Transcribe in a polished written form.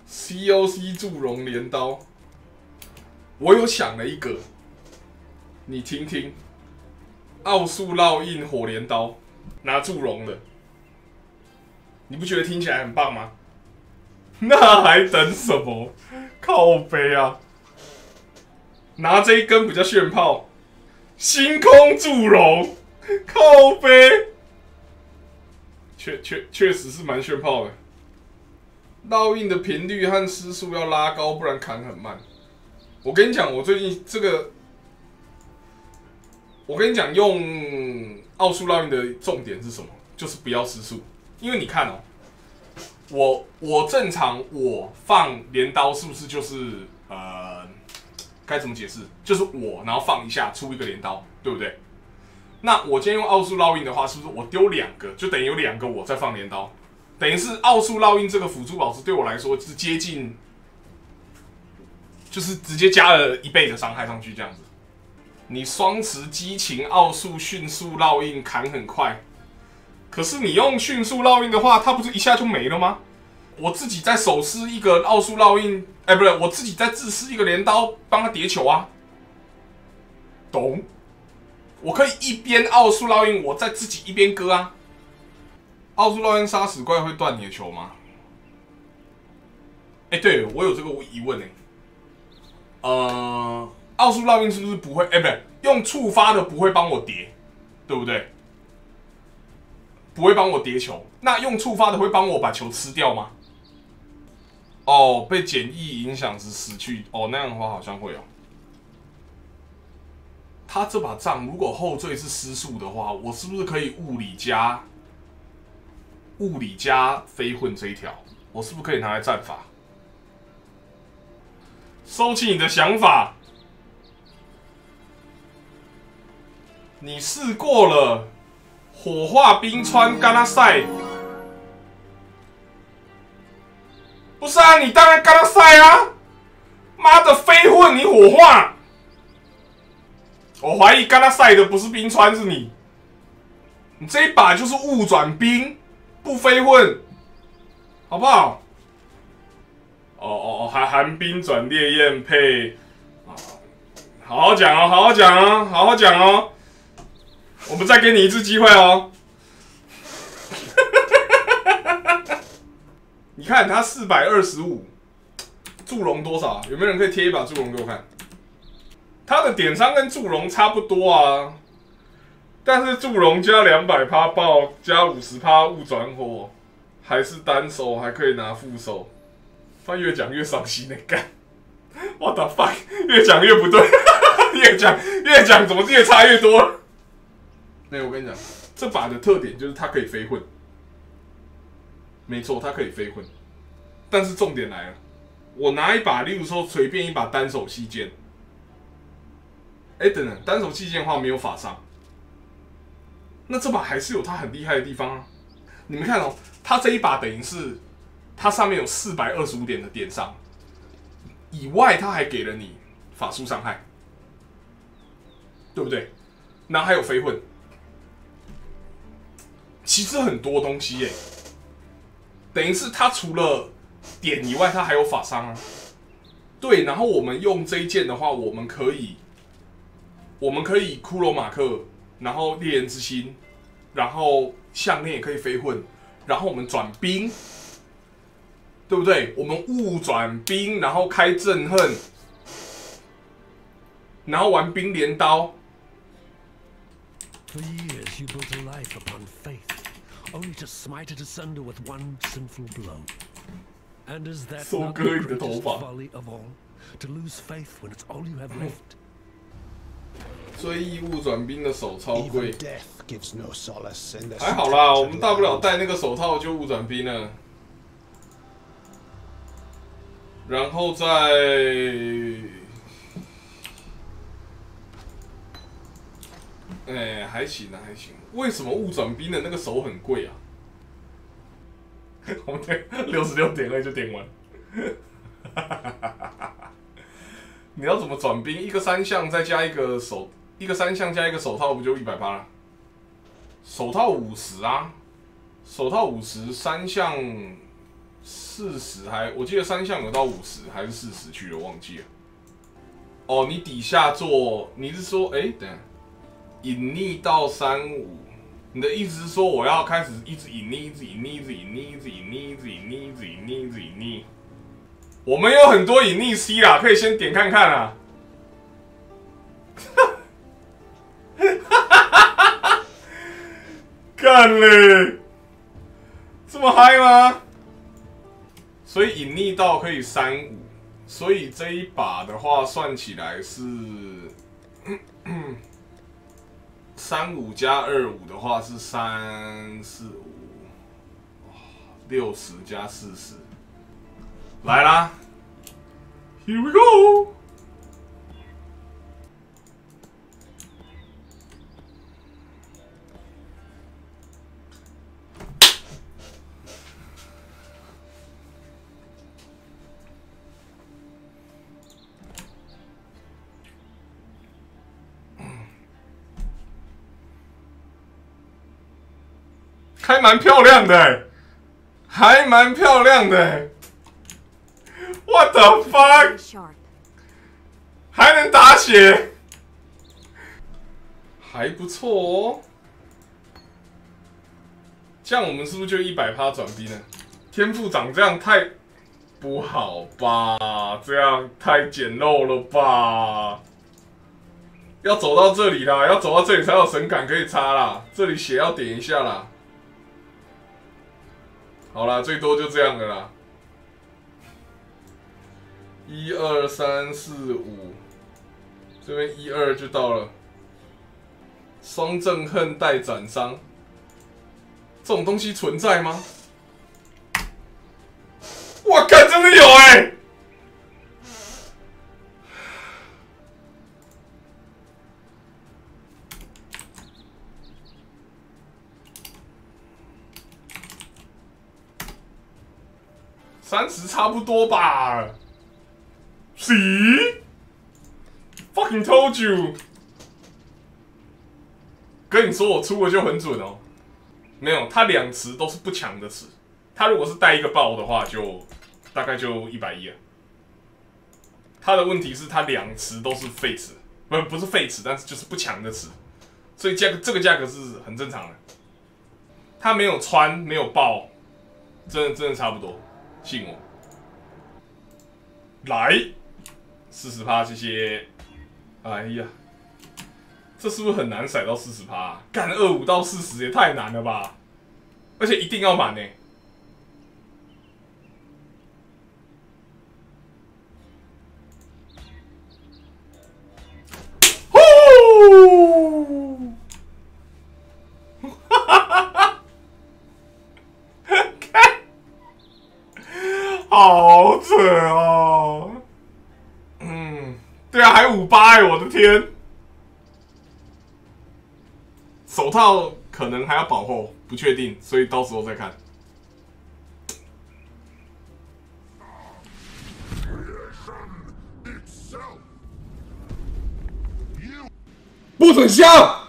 COC 祝融镰刀，我有想了一个，你听听，奥数烙印火镰刀拿祝融的，你不觉得听起来很棒吗？那还等什么？靠北啊！拿这一根比较炫炮，星空祝融，靠北，确实是蛮炫炮的。烙印的频率和施速要拉高，不然砍很慢。我跟你讲，我最近这个，我跟你讲，用奥数烙印的重点是什么？就是不要施速，因为你看哦，我正常我放镰刀是不是就是该怎么解释？就是我然后放一下出一个镰刀，对不对？那我今天用奥数烙印的话，是不是我丢2个，就等于有2个我再放镰刀？等于是奥数烙印这个辅助宝石对我来说是接近，就是直接加了1倍的伤害上去这样子。你双持激情奥数迅速烙印砍很快，可是你用迅速烙印的话，它不是一下就没了吗？我自己再手施一个奥数烙印，不对，我自己再自施一个镰刀帮他叠球啊，懂？我可以一边奥数烙印，我再自己一边割啊。奥数烙印杀死怪会断你的球吗？对我有这个疑问奥数烙印是不是不会？不对，用触发的不会帮我叠，对不对？不会帮我叠球，那用触发的会帮我把球吃掉吗？哦，被减益影响时死去，哦，那样的话好像会哦。他这把杖如果后缀是施速的话，我是不是可以物理加飞混这一条？我是不是可以拿来战法？收起你的想法，你试过了火化冰川干他赛，不是啊？你当然干他赛啊！妈的，飞混你火化！我怀疑干他赛的不是冰川，是你。你这一把就是物转冰，不飞混，好不好？还寒冰转烈焰配，好好讲哦，好好讲哦，好好讲哦。我们再给你一次机会哦。你看他425，祝融多少？有没有人可以贴一把祝融给我看？他的点伤跟祝融差不多啊，但是祝融加200%爆，加50%物转火，还是单手，还可以拿副手。他越讲越伤心的干 ，What the fuck？ 越讲越不对，越讲怎么越差越多了。我跟你讲，这把的特点就是它可以飞混，没错，它可以飞混。但是重点来了，我拿一把，例如说随便一把单手细剑，等等，单手细剑的话没有法伤，那这把还是有它很厉害的地方啊。你们看哦，它这一把等于是。它上面有425点的点伤，以外它还给了你法术伤害，对不对？然后还有飞混，其实很多东西耶，等于是它除了点以外，它还有法伤啊。对，然后我们用这一件的话，我们可以骷髅马克，然后烈焰之心，然后项链也可以飞混，然后我们转冰。对不对？我们物转冰，然后开憎恨，然后玩冰镰刀。 For years you built a life upon faith, only to smite it asunder with one sinful blow. And is that not the greatest folly of all? To lose faith when it's all you have left. 追忆物转冰的手超贵，还好啦，我们大不了戴那个手套就物转冰了。然后再，还行啊，还行。为什么物转冰的那个手很贵啊？我们66.2就点完。你要怎么转冰？一个3项再加一个手套，不就180了？手套50啊，手套50，3项 40还，我记得3项有到50还是40去了，忘记了。哦，你底下做，你是说，等一下，隐匿到35，你的意思是说我要开始一直隐匿，一直隐匿，一直隐匿，一直隐匿，一直隐匿，一直隐匿，一直隐匿。我们有很多隐匿 C 啦，可以先点看看啊。干嘞，这么嗨吗？所以隐匿到可以35，所以这一把的话算起来是35加25的话是345，60加40，来啦 ，Here we go。还蛮漂亮的，还蛮漂亮的。What the fuck？ 还能打血，还不错哦。这样我们是不是就100%转兵了？天赋长这样太不好吧？这样太简陋了吧？要走到这里啦，要走到这里才有神感可以插啦。这里血要点一下啦。好啦，最多就这样的啦。1、2、3、4、5，这边1、2就到了。双憎恨带斩伤，这种东西存在吗？我靠，真的有30差不多吧 ？See? Fucking told you！ 跟你说，我出的就很准哦。没有，他2池都是不强的池。他如果是带一个爆的话，就大概就110了。他的问题是，他2池都是废池，不是废池，但是就是不强的池，所以这个价格是很正常的。他没有穿，没有爆，真的差不多。信我，来40%，谢谢。哎呀，这是不是很难甩到40%啊？干25到40也太难了吧！而且一定要满呢。呼！哈哈哈哈！好扯哦！对啊，还58我的天！手套可能还要保厚，不确定，所以到时候再看。不准笑！